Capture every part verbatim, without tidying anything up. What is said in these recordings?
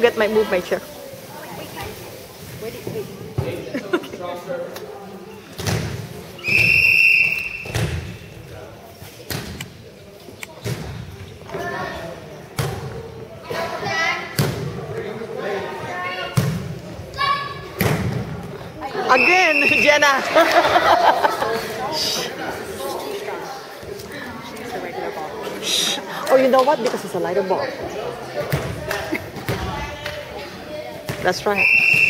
forget my move my chair. Wait, wait. Again, Jenna. Oh, you know what? Because it's a lighter ball. That's right.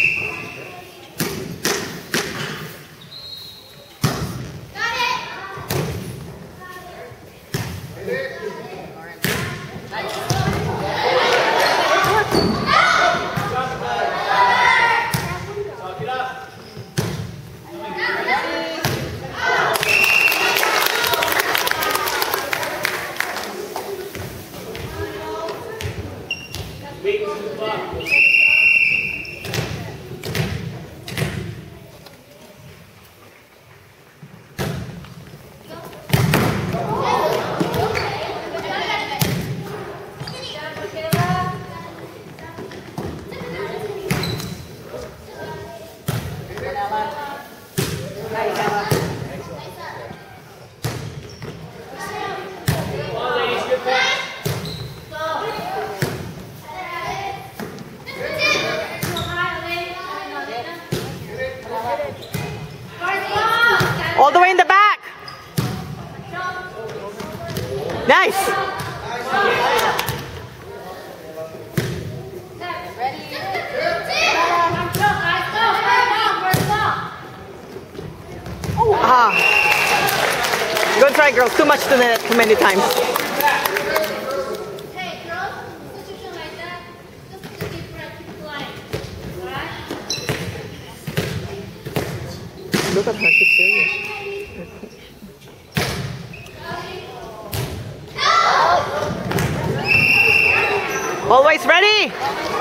All the way in the back. Nice. Oh, ah. Good try, girls. Too much to net too many times. Look at her, she's serious. Always ready?